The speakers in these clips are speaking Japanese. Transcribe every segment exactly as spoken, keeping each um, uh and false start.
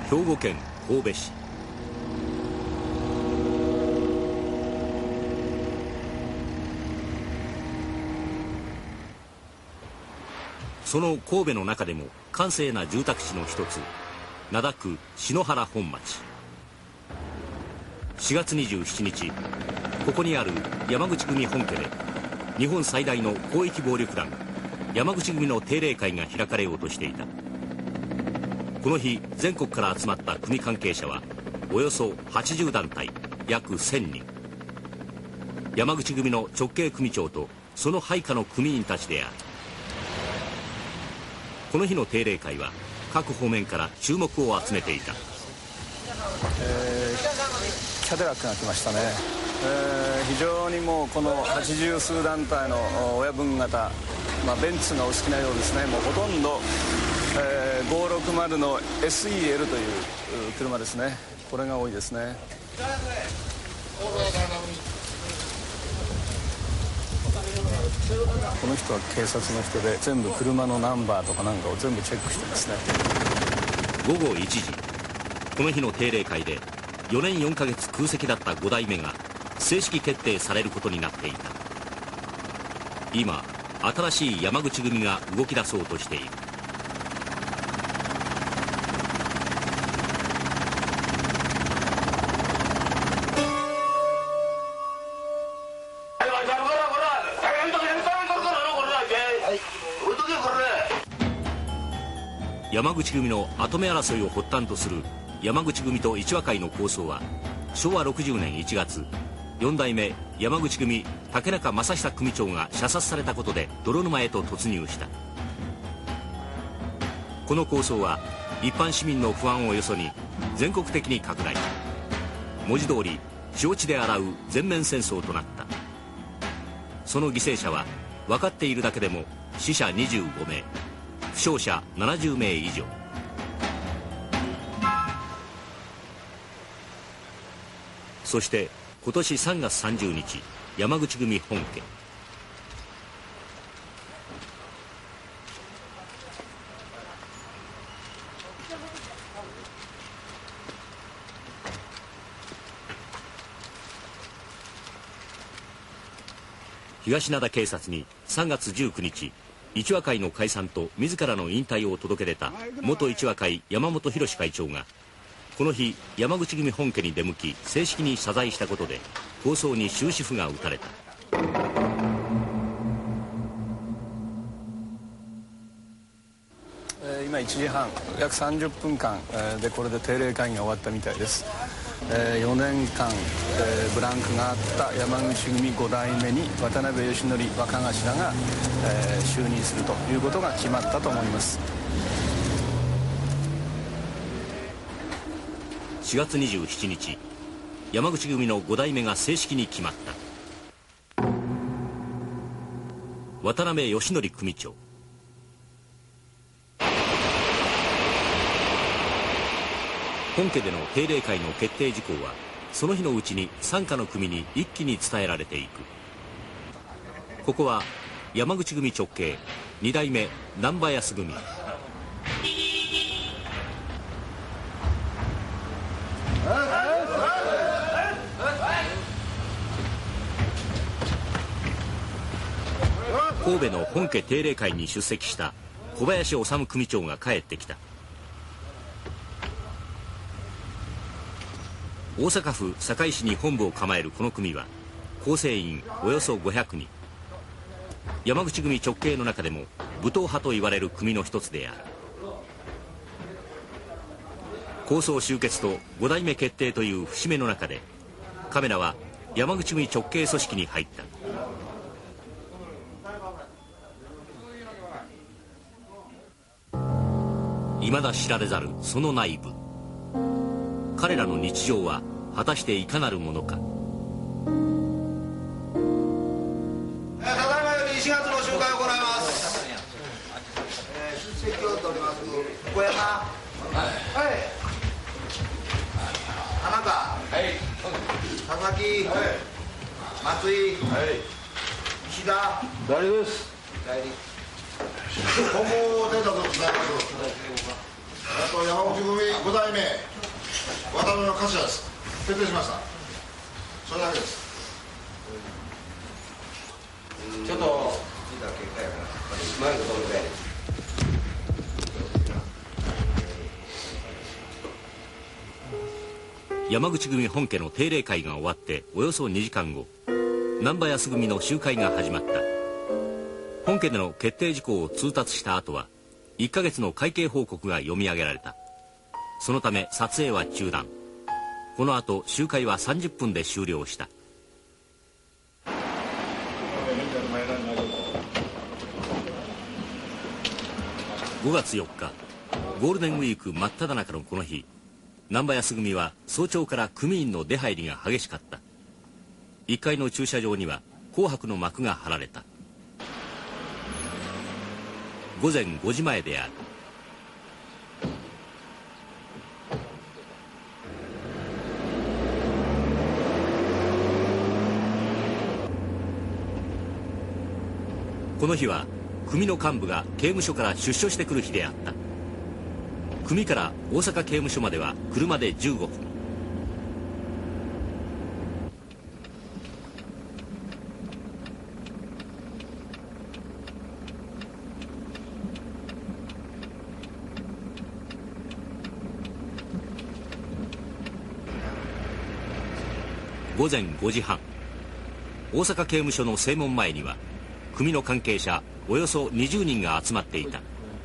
兵庫県神戸市。その神戸の中でも閑静な住宅地の一つ、灘区篠原本町。しがつにじゅうしちにち、ここにある山口組本家で日本最大の広域暴力団山口組の定例会が開かれようとしていた。この日、全国から集まった組関係者はおよそはちじゅうだんたい、約せんにん。山口組の直系組長とその配下の組員たちである。この日の定例会は各方面から注目を集めていた。 えー、キャデラックが来ましたね。えー、非常にもうこのはちじゅうすうだんたいの親分型、まあ、ベンツがお好きなようですね。もうほとんど、えー、ごひゃくろくじゅうの エスイーエル という車ですね。これが多いですね。この人は警察の人で、全部車のナンバーとかなんかを全部チェックしてますね。 ごごいちじ、この日の定例会でよねんよんかげつ空席だったごだいめが正式決定されることになっていた。今、新しい山口組が動き出そうとしている。山口組の跡目争いを発端とする山口組と一和会の抗争は、しょうわろくじゅうねんいちがつ、よんだいめ山口組竹中正久組長が射殺されたことで泥沼へと突入した。この抗争は一般市民の不安をよそに全国的に拡大。文字通り血落ちで洗う全面戦争となった。その犠牲者は分かっているだけでも死者にじゅうごめい、負傷者ななじゅうめい以上。そして今年さんがつさんじゅうにち、山口組本家。東灘警察にさんがつじゅうくにち、一和会の解散と自らの引退を届け出た元一和会山本博会長が、この日山口組本家に出向き正式に謝罪したことで抗争に終止符が打たれた。 えー、今いちじはん、約さんじゅっぷんかん、えー、でこれで定例会議が終わったみたいです。えー、よねんかん、えー、ブランクがあった山口組ごだいめに渡辺義則若頭が、えー、就任するということが決まったと思います。 しがつにじゅうしちにち、山口組のごだいめが正式に決まった。渡辺義則組長。本家での定例会の決定事項はその日のうちに傘下の組に一気に伝えられていく。ここは山口組直系にだいめ難波安組。神戸の本家定例会に出席した小林修組長が帰ってきた。大阪府堺市に本部を構えるこの組は構成員およそごひゃくにん。山口組直系の中でも武闘派と言われる組の一つである。抗争終結とごだいめ決定という節目の中で、カメラは山口組直系組織に入った。未だ知られざるその内部。彼らの日常は果たしていかなるものか。 ただいまよりしがつの集会を行います。えー、出席を取ります小山、はい、田中、はい、佐々木、はい、松井、はい、石田、 大丈夫です。 今後出たことございます。 あと山口組ご代目渡辺の頭です。決定しました。それだけです。 ちょっと前のところで山口組本家の定例会が終わっておよそにじかんご、難波安組の集会が始まった。本家での決定事項を通達した後はいっかげつの会計報告が読み上げられた。そのため撮影は中断。この後集会はさんじゅっぷんで終了した。ごがつよっか、ゴールデンウィーク真っ只中のこの日、難波安組は早朝から組員の出入りが激しかった。いっかいの駐車場には紅白の幕が張られた。ごぜんごじまえである。この日は組の幹部が刑務所から出所してくる日であった。組から大阪刑務所までは車でじゅうごふん。ごぜんごじはん、大阪刑務所の正門前には組の関係者およそにじゅうにんが集まっていた。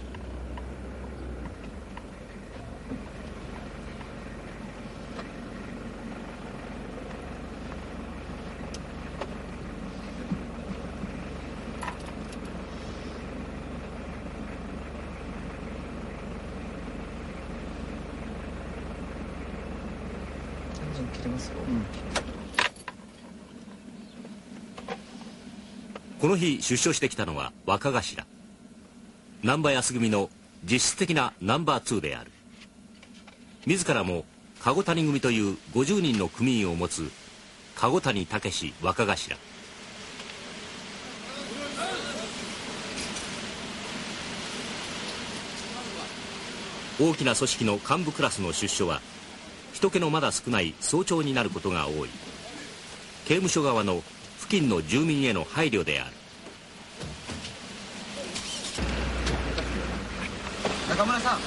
この日出所してきたのは若頭。難波安組の実質的なナンバーツーである。自らも籠谷組というごじゅうにんの組員を持つ籠谷武若頭。大きな組織の幹部クラスの出所は人気のまだ少ない早朝になることが多い。刑務所側の付近の住民への配慮である。 中村さん、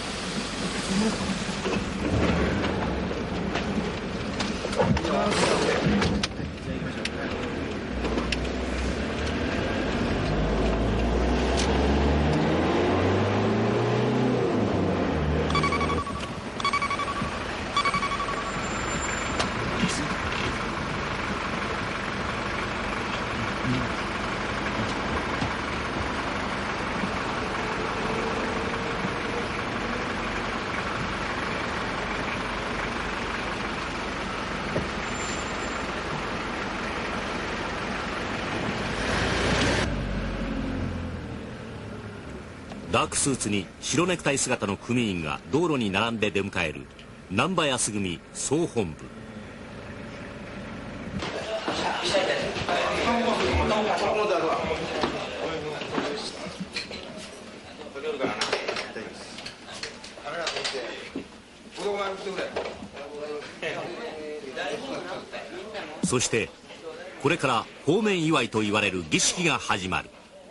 ダークスーツに白ネクタイ姿の組員が道路に並んで出迎える難波安組総本部。そしてこれから方面祝いと言われる儀式が始まる。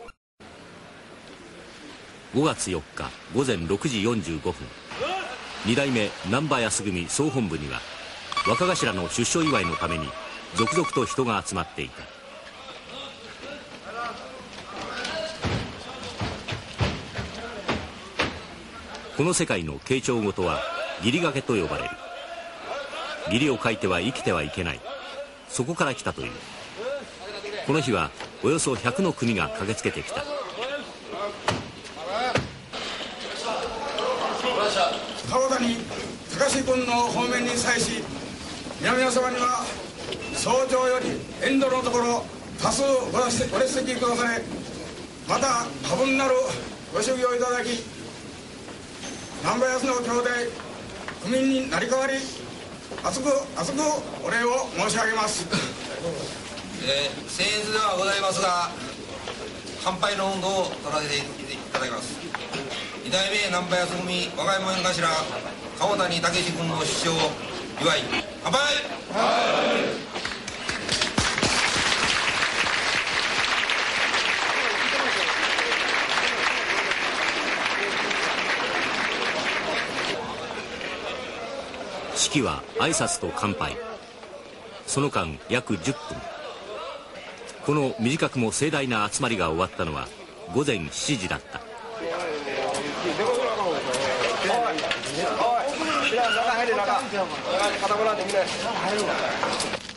ごがつよっかごぜんろくじよんじゅうごふん、に代目難波安組総本部には若頭の出所祝いのために続々と人が集まっていた。この世界の慶長事は義理掛けと呼ばれる。義理を書いては生きてはいけない、そこから来たという。この日はおよそひゃくの組が駆けつけてきた。 川谷隆君の方面に際し、皆々様には早朝より遠路のところ多数ご列席くだされ、また多分なるご祝儀をいただき、難波安の兄弟組員になり代わり厚く厚くお礼を申し上げます。 えー、僭越ではございますが、乾杯の温度を取らせていただきます。い代目難波安組和歌山県頭川谷武志君の出生祝い乾杯。 式は挨拶と乾杯。その間約じゅっぷん。この短くも盛大な集まりが終わったのは午前しちじだった。 おい、おい、中入れ中。肩こらんでみれ。